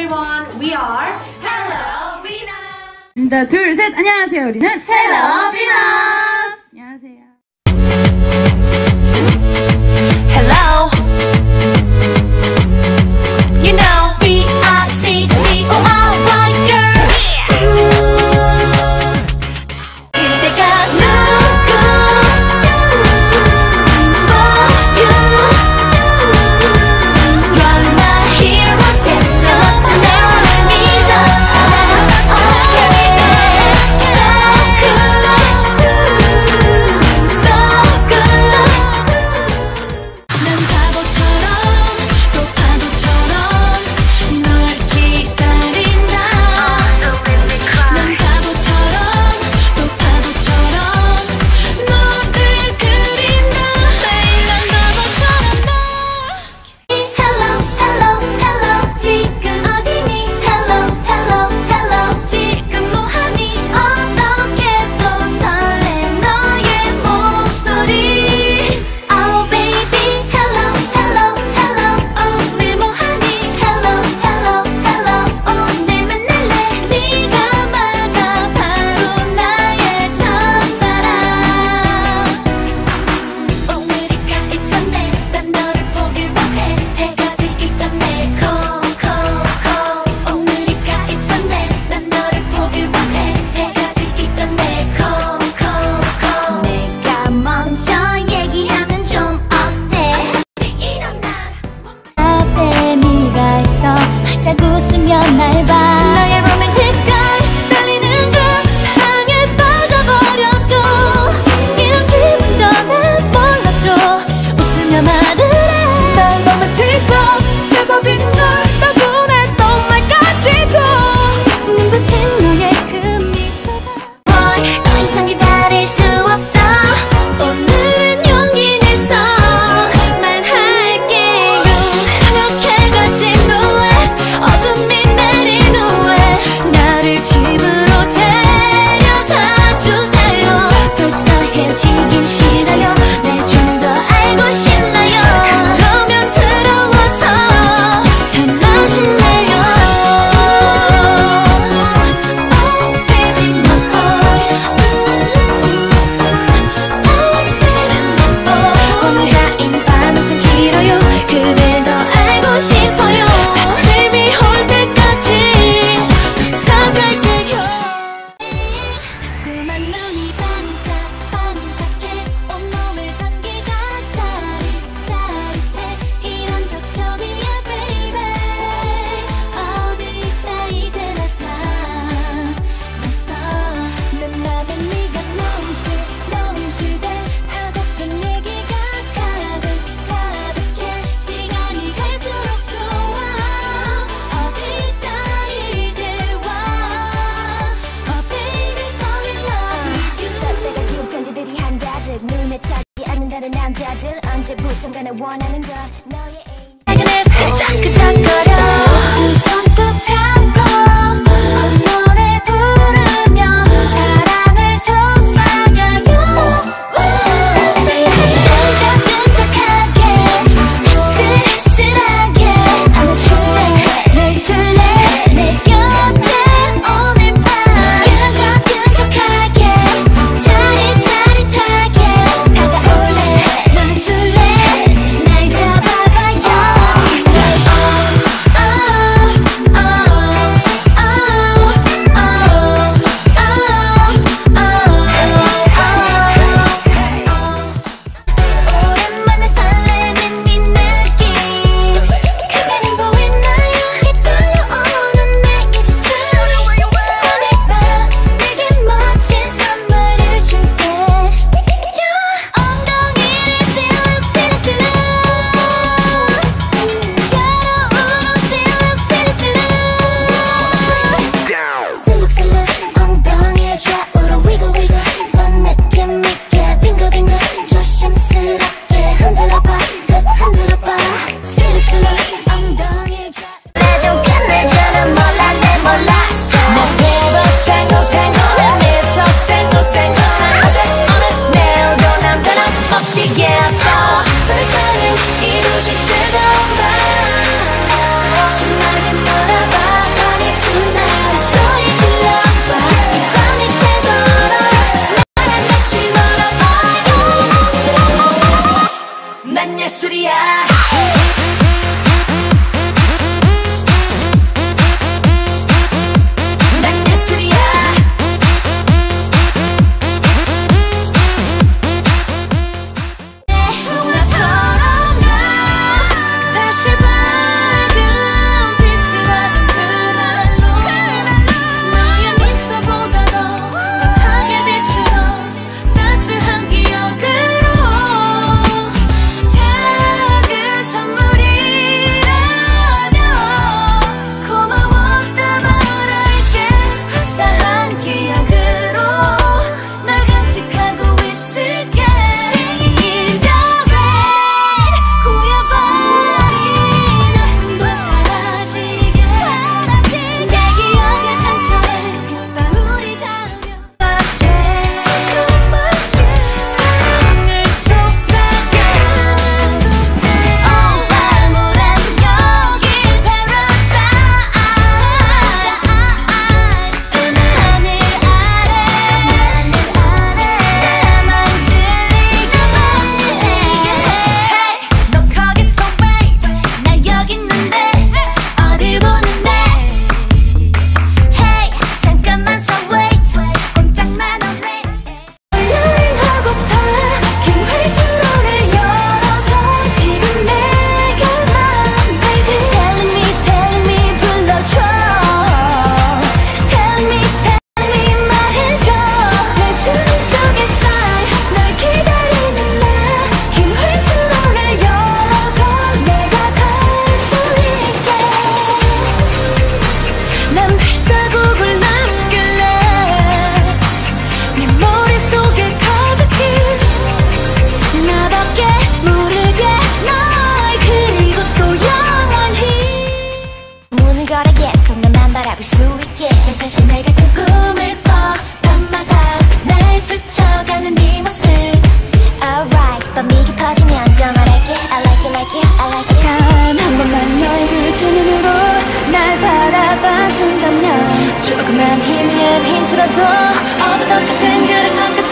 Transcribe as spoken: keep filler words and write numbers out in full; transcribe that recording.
everyone. We are Hello Venus. 하나, 둘, 셋. 안녕하세요. 우리는 Hello Venus. 안녕하세요. Hello. You know B I C T O R Y girls. 그대가 누구? For you. You're my hero. 태어났던 나를 믿어. Okay, so good, so good. 난 바보처럼 또 파도처럼 널 기다린다. 난 바보처럼 또 파도처럼 너를 그린다. 매일 난 바보처럼 널 Hello, hello, hello. 지금 어디니? Hello, hello, hello. 지금 뭐하니? 어떻게 또 설레 너의 목소리. Oh baby, hello, hello, hello. 오늘 뭐하니? Hello, hello, hello. 오늘 만날래? 네가 맞아 바로 나의 첫사랑. 오늘이 가기 전에 난 너를 보길 원해. 해가 지기 전에 call, call, call. 오늘이 가기 전에 난 너를 보길 원해. 해가 지기 전에 call, call, call. 내가 먼저 얘기하면 좀 어때? 일어나. 앞에 네가 있어 활짝 웃으며 날 봐. 너의 romantic girl 떨리는 걸 사랑에 빠져버렸죠. 이런 기분 전에 몰랐죠. 웃으며 말을 해. 날 romantic girl 제법인걸 널 보냈던 말까지도 눈부신 너의 그 미소가 Boy 더 이상 기다릴 수 없어. 오늘은 용기 내서 말할게요. 저녁 해가 진 후에 어둠이 내린 후에 나를 집으로 데려다 주세요. 벌써 헤어지긴 싫어요. 날 좀 더 알고 싶나요? 그러면 들어와서 잘 마실래요? Oh baby my boy. Oh baby my boy. 혼자인 밤은 참 길어요. 그댈 더 알고 싶어요. 아침이 올 때까지 부탁할게요. 자꾸만 눈이 반짝 반짝해. 온몸을 전기가 짜릿짜릿해. 이런 적 처음이야 baby. 어디 있다 이제 나타났어. 난 나는 네가 너무 싫 너무 싫대. 하고픈 얘기가 가득 가득해. 시간이 갈수록 좋아. 어디 있다 이제 와. Oh baby fall in love with you. 때가 지운 편지들이 한가득 눈에 차지 않는다는 남자들 언제부턴가 날 원하는 건 너의 애인. 퇴근해서 끈적끈적거려. 두 손 꼭 잡고 노래 부르며 사랑을 속삭여요. Baby 끈적끈적하게 아슬아슬하게 안아줄래 날 둘래 내 곁에 오늘 밤. 끈적끈적하게 짜릿짜릿하게 다가올래 넌 술래 날 꿀 수 있게 난 사실 내 같은 꿈을 꿔 밤마다 날 스쳐가는 네 모습 Alright 밤이 깊어지면 더 말할게 I like it like it I like it 단 한 번만 너의 그 두 눈으로 날 바라봐 준다면 조금만 희미한 힌트라도 얻을 것 같은 그런 것 같은